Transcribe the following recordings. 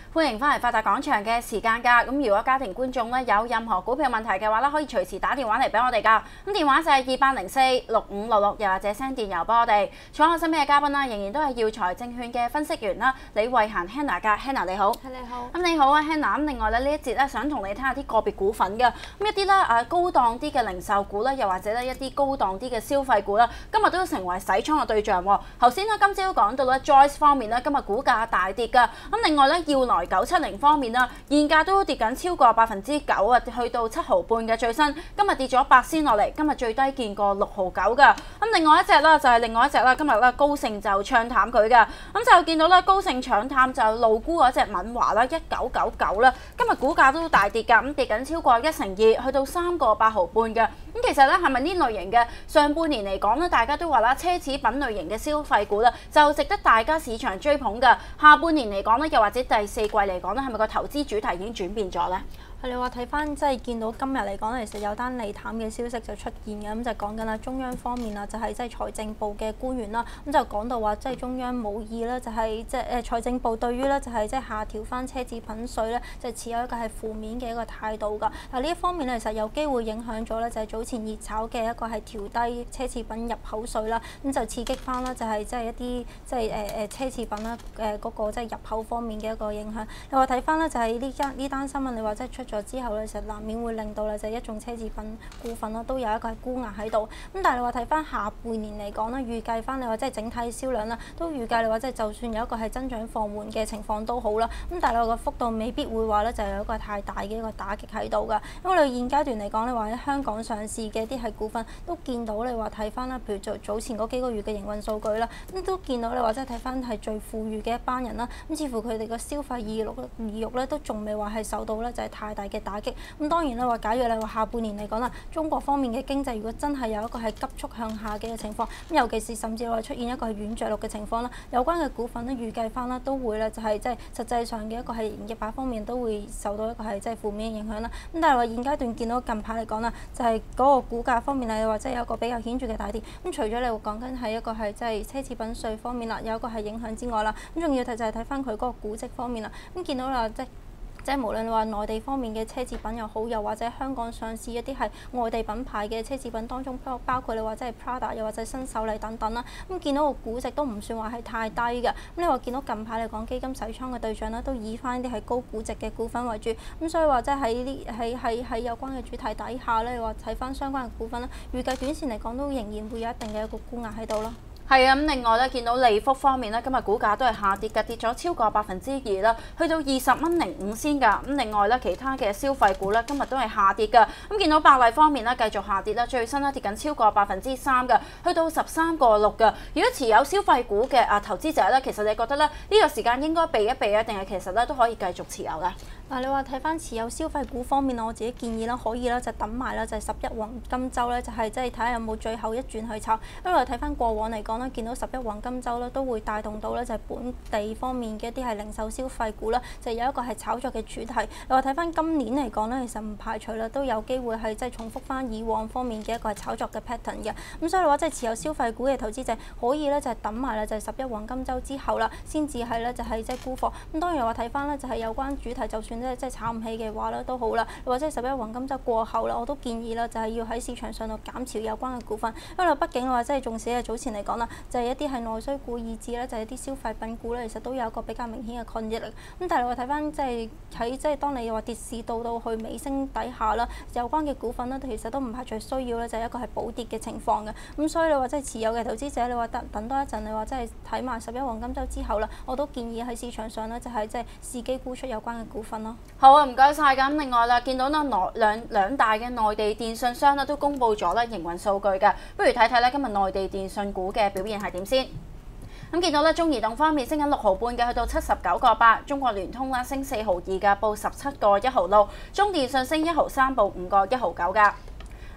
歡迎翻嚟發達廣場嘅時間㗎。咁如果家庭觀眾咧有任何股票問題嘅話咧，可以隨時打電話嚟俾我哋㗎。咁電話就係28046566，又或者 send 電郵俾我哋。坐我身邊嘅嘉賓啦，仍然都係耀才證券嘅分析員啦，李慧嫻 Hannah 㗎。Hannah 你好。 你好。 咁你好啊 Hannah。咁另外咧呢一節咧想同你睇下啲個別股份㗎。咁一啲咧高檔啲嘅零售股啦，又或者咧一啲高檔啲嘅消費股啦，今日都成為洗倉嘅對象喎。頭先咧今朝講到咧 Joyce 方面咧，今日股價大跌㗎。咁另外咧耀來970方面啦，現價都跌緊超過9%啊，去到7毫半嘅最新，今日跌咗8仙落嚟，今日最低見過6毫9㗎。咁另外一隻啦，就係另外一隻啦，今日咧高盛就唱淡佢㗎。咁就見到咧高盛搶淡就路沽嗰隻敏華啦，1999啦，今日股價都大跌㗎，咁跌緊超過1成2，去到3個8毫半㗎。咁其實咧係咪呢類型嘅上半年嚟講咧，大家都話啦，奢侈品類型嘅消費股咧就值得大家市場追捧㗎。下半年嚟講咧，又或者第四季嚟講咧，係咪個投資主題已經轉變咗咧？ 你話睇翻即係見到今日嚟講，其實有單利淡嘅消息就出現嘅，咁就講緊啦中央方面啊，就係即係財政部嘅官員啦，咁就講到話即係中央冇意啦，就係即係財政部對於咧就係即係下調翻奢侈品稅咧，就持有一個係負面嘅一個態度㗎。嗱呢一方面咧，其實有機會影響咗咧，就係早前熱炒嘅一個係調低奢侈品入口稅啦，咁就刺激翻啦，就係即係一啲即係奢侈品啦嗰個即係入口方面嘅一個影響。你話睇翻咧就係呢單新聞，你話即係出咗之後咧，其實難免會令到咧就係一眾奢侈品股份啦，都有一個係沽壓喺度。咁但係你話睇翻下半年嚟講咧，預計翻你話即係整體銷量啦，都預計你話即係就算有一個係增長放緩嘅情況都好啦。咁但係你話個幅度未必會話咧就有一個太大嘅一個打擊喺度㗎。因為你現階段嚟講，你話喺香港上市嘅啲係股份都見到你話睇翻啦，譬如早前嗰幾個月嘅營運數據啦，咁都見到你話即係睇翻係最富裕嘅一班人啦。咁似乎佢哋個消費意欲咧都仲未話係受到咧就係太大嘅打擊。咁當然啦，話假如你話下半年嚟講啦，中國方面嘅經濟如果真係有一個係急速向下嘅情況，咁尤其是甚至話出現一個係軟着陸嘅情況啦，有關嘅股份咧預計翻啦都會咧就係即係實際上嘅一個係營業額方面都會受到一個係即係負面嘅影響啦。咁但係話現階段見到近排嚟講啦，就係嗰個股價方面係話即係有一個比較顯著嘅大跌。咁除咗你話講緊係一個係即係奢侈品稅方面啦，有一個係影響之外啦，咁仲要睇就係睇翻佢嗰個估值方面啦。咁見到啦即係無論你話內地方面嘅奢侈品又好，又或者香港上市一啲係外地品牌嘅奢侈品當中，包括你話即係 Prada 又或者新秀麗等等啦。咁見到個估值都唔算話係太低嘅。咁你話見到近排嚟講基金洗倉嘅對象咧，都以翻啲係高估值嘅股份為主。咁所以話即係喺有關嘅主題底下咧，你話睇翻相關嘅股份咧，預計短線嚟講都仍然會有一定嘅一個沽壓喺度咯。 係啊，咁另外咧，見到利福方面咧，今日股價都係下跌嘅，跌咗超過2%啦，去到20.05仙㗎。咁另外咧，其他嘅消費股咧，今日都係下跌㗎。咁見到百麗方面咧，繼續下跌啦，最新咧跌緊超過3%㗎，去到13個6㗎。如果持有消費股嘅投資者咧，其實你覺得咧呢個時間應該避一避啊，定係其實咧都可以繼續持有嘅？ 你話睇翻持有消費股方面，我自己建議啦，可以啦，就等埋啦，就係11黃金週咧，就係即係睇下有冇最後一轉去炒。因為睇翻過往嚟講咧，見到11黃金週咧都會帶動到咧就係本地方面嘅一啲係零售消費股啦，就有一個係炒作嘅主題。你話睇翻今年嚟講咧，其實唔排除啦，都有機會係即係重複翻以往方面嘅一個係炒作嘅 pattern 嘅。咁所以話即係持有消費股嘅投資者可以咧就係等埋啦，就係11黃金週之後啦，先至係咧就係即係沽貨。咁當然話睇翻咧就係有關主題，就算即係炒唔起嘅話咧都好啦，或者11黃金週過後啦，我都建議啦，就係要喺市場上度減持有關嘅股份，因為畢竟話即係縱使係早前嚟講啦，就係一啲係內需股以至咧，就係一啲消費品股咧，其實都有一個比較明顯嘅抗逆力。咁但係我睇翻即係喺即係當你話跌市到去尾聲底下啦，有關嘅股份咧，其實都唔排除需要咧，就係一個係補跌嘅情況嘅。咁所以你話即係持有嘅投資者，你話等多一陣，你話即係睇埋11黃金週之後啦，我都建議喺市場上咧就係即係伺機沽出有關嘅股份咯。 好啊，唔該晒。咁另外啦，見到咧兩大嘅內地電信商咧都公布咗咧營運數據嘅，不如睇睇咧今日內地電信股嘅表現係點先。咁見到咧中移動方面升緊6毫半嘅，去到79個8；中國聯通啦升4毫2嘅，報17個1毫6；中電信升1毫3，報5個1毫9㗎。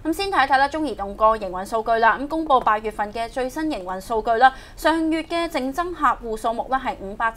咁先睇睇啦，中移動個營運數據啦。咁公佈8月份嘅最新營運數據啦，上月嘅淨增客戶數目咧係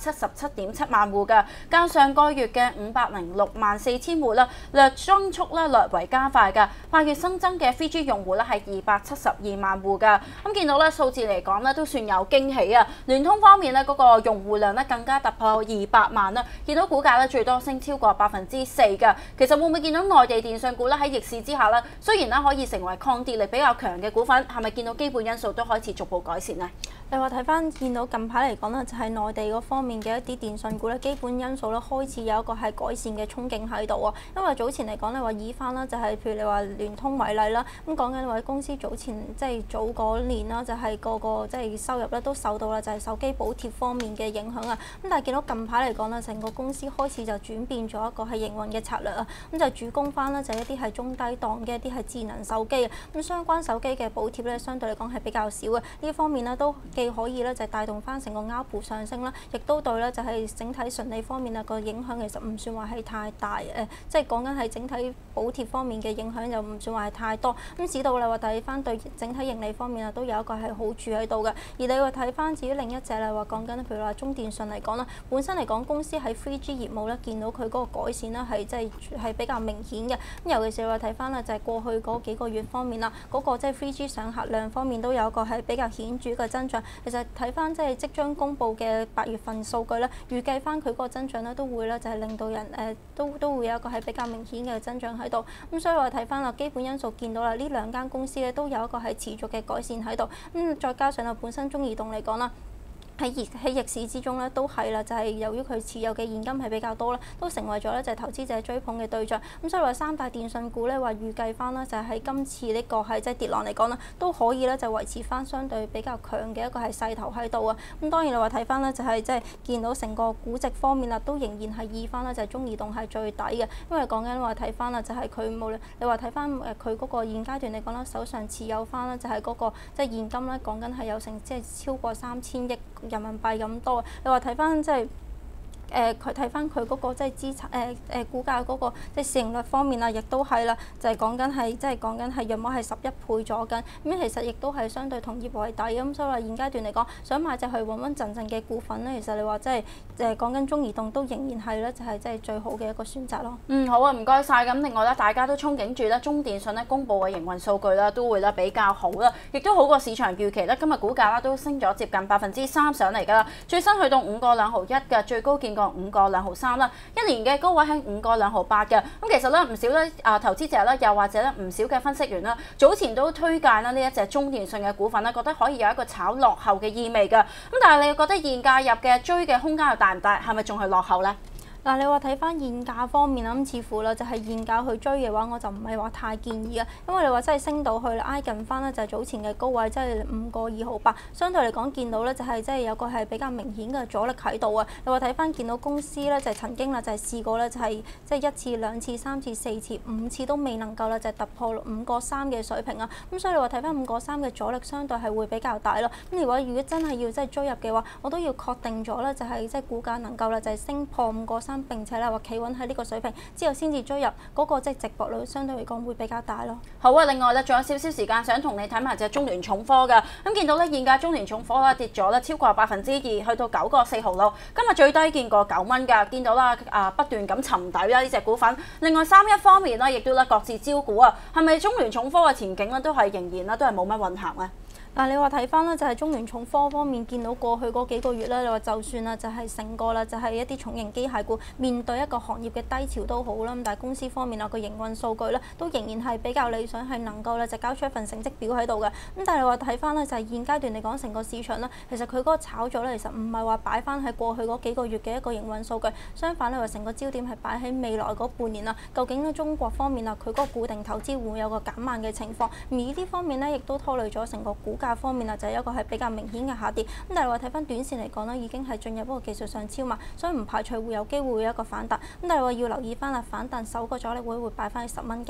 577.7萬戶嘅，較上個月嘅506萬4千戶啦，增速咧略為加快嘅。8月新增嘅 3G 用戶咧係272萬戶嘅。咁見到咧數字嚟講咧都算有驚喜啊！聯通方面咧嗰個用戶量咧更加突破200萬啦，見到股價咧最多升超過4%嘅。其實會唔會見到內地電信股咧喺逆市之下咧，雖然咧可以成為抗跌力比較強嘅股份，係咪見到基本因素都開始逐步改善呢？ 你話睇翻見到近排嚟講咧，就係內地嗰方面嘅一啲電信股咧，基本因素咧開始有一個係改善嘅憧憬喺度啊。因為早前嚟講，你話以翻啦，就係譬如你話聯通為例啦，咁講緊話公司早前即係早嗰年啦，就係個即係收入咧都受到啦，就係手機補貼方面嘅影響啊。咁但係見到近排嚟講咧，成個公司開始就轉變咗一個係營運嘅策略啊。咁就主攻翻啦，就係一啲係中低檔嘅一啲係智能手機啊。咁相關手機嘅補貼咧，相對嚟講係比較少嘅。呢方面咧都既可以咧就係帶動翻成個 ARPU 上升啦，亦都對咧就係整體純利方面啊個影響其實唔算話係太大即係講緊係整體補貼方面嘅影響又唔算話係太多。咁使到你話睇翻對整體盈利方面啊都有一個係好處喺度嘅。而你話睇翻至於另一隻咧話講緊譬如話中電信嚟講啦，本身嚟講公司喺 3G 業務咧見到佢嗰個改善啦係即係比較明顯嘅。咁尤其是話睇翻啦就係過去嗰幾個月方面啦，嗰個即係 3G 上客量方面都有一個係比較顯著嘅增長。其實睇翻即係即將公布嘅8月份數據咧，預計翻佢嗰個增長咧都會咧就係令到人都會有一個係比較明顯嘅增長喺度。咁所以話睇翻啦，基本因素見到啦，呢兩間公司咧都有一個係持續嘅改善喺度。咁再加上啊本身中移動嚟講啦，喺逆市之中咧，都係啦，就係由於佢持有嘅現金係比較多啦，都成為咗咧就係投資者追捧嘅對象。咁所以話三大電信股咧話預計翻啦，就係喺今次呢個係即係跌浪嚟講啦，都可以咧就維持翻相對比較強嘅一個係勢頭喺度啊。咁當然你話睇翻咧就係即係見到成個估值方面啦，都仍然係以翻啦就係中移動係最抵嘅，因為講緊話睇翻啦就係佢無論你話睇翻佢嗰個現階段嚟講啦，手上持有翻啦就係嗰個即係現金咧講緊係有成即係超過3000億人民幣咁多。你話睇翻即係佢睇翻佢嗰個即係資產股價嗰個即係市盈率方面啊，亦都係啦，就係講緊係即係講緊係約莫係11倍咗緊。咁其實亦都係相對同業為抵咁，所以話現階段嚟講，想買隻去穩穩陣陣嘅股份咧，其實你話即係講緊中移動都仍然係咧，就係即係最好嘅一個選擇咯。 好啊，唔該晒。咁另外咧，大家都憧憬住咧，中電信咧公佈嘅營運數據咧都會咧比較好啦，亦都好過市場預期咧。今日股價啦都升咗接近3%上嚟㗎啦，最新去到5個2毫1嘅，最高見過5個2毫3啦。一年嘅高位喺5個2毫8嘅。咁其實咧唔少咧投資者咧，又或者咧唔少嘅分析員啦，早前都推介啦呢一隻中電信嘅股份咧，覺得可以有一個炒落後嘅意味㗎。咁但係你覺得現價入嘅追嘅空間又大唔大？係咪仲係落後咧？ 嗱，你話睇翻現價方面啦，咁似乎啦就係現價去追嘅話，我就唔係話太建議啊，因為你話真係升到去挨近翻咧就係早前嘅高位，即係5個2毫8，相對嚟講見到咧就係即係有個係比較明顯嘅阻力喺度啊。你話睇翻見到公司咧就係曾經啦就係試過咧就係即係1次、2次、3次、4次、5次都未能夠啦就係突破5個3嘅水平啊。咁所以你話睇翻5個3嘅阻力相對係會比較大咯。咁如果真係要即係追入嘅話，我都要確定咗咧就係即係股價能夠啦就係升破5個3，並且咧話企穩喺呢個水平之後先至追入嗰個即係值博率相對嚟講會比較大咯。 好啊，另外咧仲有少少時間想同你睇埋隻中聯重科㗎。咁見到咧現價中聯重科啦跌咗咧超過2%，去到9個4毫6。今日最低見過9蚊㗎。見到啦不斷咁沉底啦呢隻股份。另外3一方面咧亦都咧各自招股啊，係咪中聯重科嘅前景咧都係仍然咧都係冇乜運行咧？ 嗱，你話睇翻咧，就係中聯重科方面見到過去嗰幾個月咧，你話就算啦，就係成個啦，就係一啲重型機械股面對一個行業嘅低潮都好啦，咁但係公司方面啊個營運數據咧都仍然係比較理想，係能夠咧就交出一份成績表喺度嘅。咁但係你話睇翻咧，就係現階段嚟講，成個市場咧，其實佢嗰個炒作咧，其實唔係話擺翻喺過去嗰幾個月嘅一個營運數據，相反咧話成個焦點係擺喺未來嗰半年啦。究竟咧中國方面啊，佢嗰個固定投資會唔會有個減慢嘅情況？而呢啲方面咧，亦都拖累咗成個股價方面啊，就係一個係比較明顯嘅下跌。咁但係話睇翻短線嚟講咧，已經係進入一個技術上超賣，所以唔排除會有機會有一個反彈。咁但係話要留意翻啦，反彈首個阻力位會擺翻喺10蚊雞咯。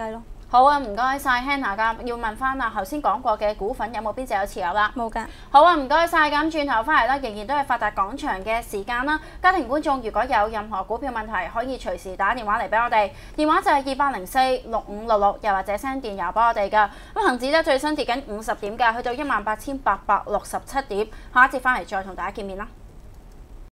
好啊，唔該晒 Hannah 㗎，要問翻啊，頭先講過嘅股份有冇邊隻有持有啦？ 冇㗎。 好啊，唔該晒。咁轉頭翻嚟啦，仍然都係發達廣場嘅時間啦。家庭觀眾如果有任何股票問題，可以隨時打電話嚟俾我哋，電話就係28046566，又或者 send 電郵俾我哋㗎。咁恆指咧最新跌緊50點㗎，去到18867點。下一節翻嚟再同大家見面啦。